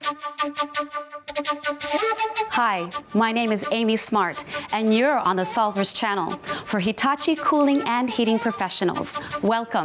Hi, my name is Amy Smart, and you're on the Solvers channel for Hitachi cooling and heating professionals. Welcome.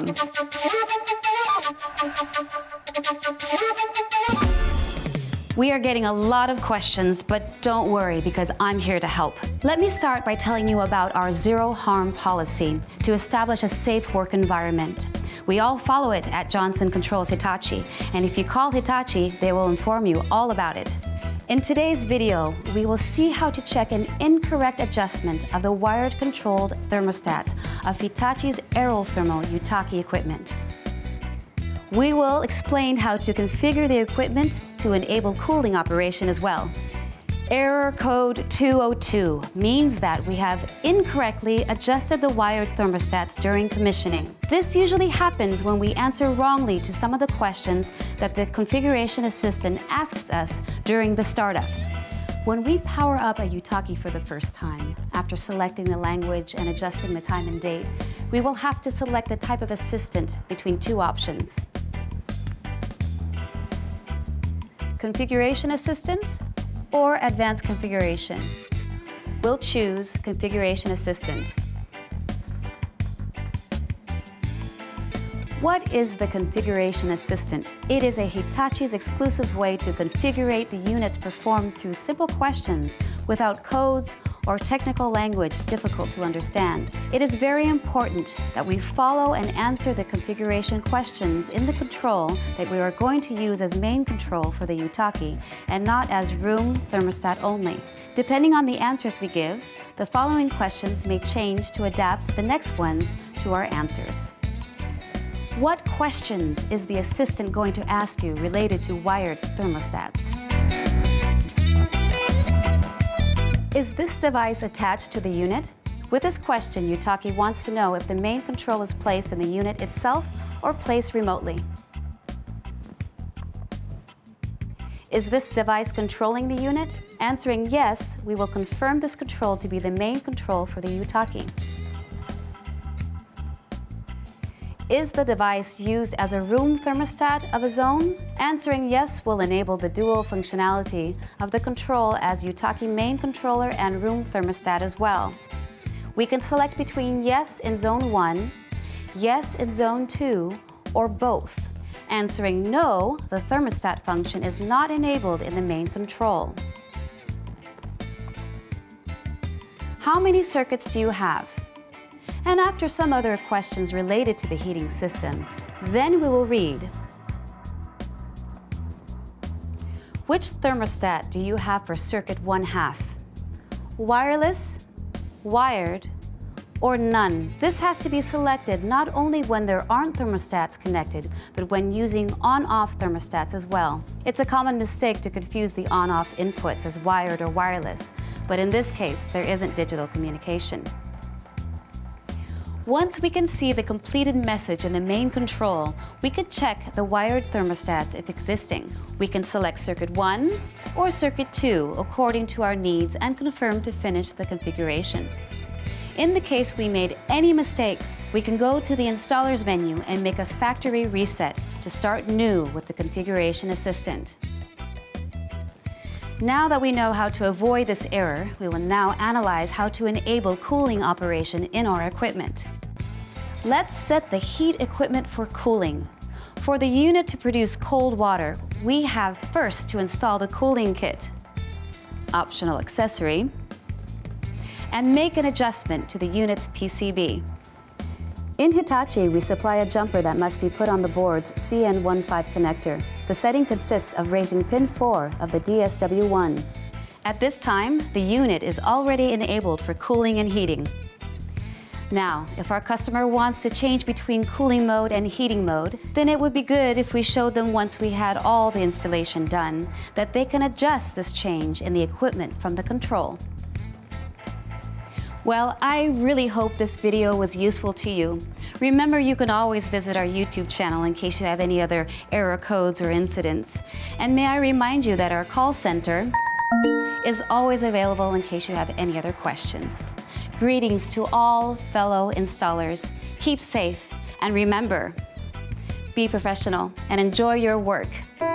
We are getting a lot of questions, but don't worry because I'm here to help. Let me start by telling you about our zero harm policy to establish a safe work environment. We all follow it at Johnson Controls Hitachi, and if you call Hitachi, they will inform you all about it. In today's video, we will see how to check an incorrect adjustment of the wired controlled thermostats of Hitachi's aerothermal Yutaki equipment. We will explain how to configure the equipment to enable cooling operation as well. Error code 202 means that we have incorrectly adjusted the wired thermostats during commissioning. This usually happens when we answer wrongly to some of the questions that the configuration assistant asks us during the startup. When we power up a Yutaki for the first time, after selecting the language and adjusting the time and date, we will have to select the type of assistant between two options. Configuration assistant or advanced configuration. We'll choose configuration assistant. What is the configuration assistant? It is a Hitachi's exclusive way to configure the units performed through simple questions without codes or technical language difficult to understand. It is very important that we follow and answer the configuration questions in the control that we are going to use as main control for the Yutaki and not as room thermostat only. Depending on the answers we give, the following questions may change to adapt the next ones to our answers. What questions is the assistant going to ask you related to wired thermostats? Is this device attached to the unit? With this question, Yutaki wants to know if the main control is placed in the unit itself or placed remotely. Is this device controlling the unit? Answering yes, we will confirm this control to be the main control for the Yutaki. Is the device used as a room thermostat of a zone? Answering yes will enable the dual functionality of the control as Yutaki main controller and room thermostat as well. We can select between yes in zone 1, yes in zone 2, or both. Answering no, the thermostat function is not enabled in the main control. How many circuits do you have? And after some other questions related to the heating system, then we will read, which thermostat do you have for circuit 1/2? Wireless, wired, or none? This has to be selected not only when there aren't thermostats connected, but when using on-off thermostats as well. It's a common mistake to confuse the on-off inputs as wired or wireless, but in this case, there isn't digital communication. Once we can see the completed message in the main control, we can check the wired thermostats if existing. We can select circuit 1 or circuit 2 according to our needs and confirm to finish the configuration. In the case we made any mistakes, we can go to the installer's menu and make a factory reset to start new with the configuration assistant. Now that we know how to avoid this error, we will now analyze how to enable cooling operation in our equipment. Let's set the heat equipment for cooling. For the unit to produce cold water, we have first to install the cooling kit, optional accessory, and make an adjustment to the unit's PCB. In Hitachi, we supply a jumper that must be put on the board's CN15 connector. The setting consists of raising pin 4 of the DSW1. At this time, the unit is already enabled for cooling and heating. Now, if our customer wants to change between cooling mode and heating mode, then it would be good if we showed them once we had all the installation done, that they can adjust this change in the equipment from the control. Well, I really hope this video was useful to you. Remember, you can always visit our YouTube channel in case you have any other error codes or incidents. And may I remind you that our call center is always available in case you have any other questions. Greetings to all fellow installers. Keep safe, and remember, be professional and enjoy your work.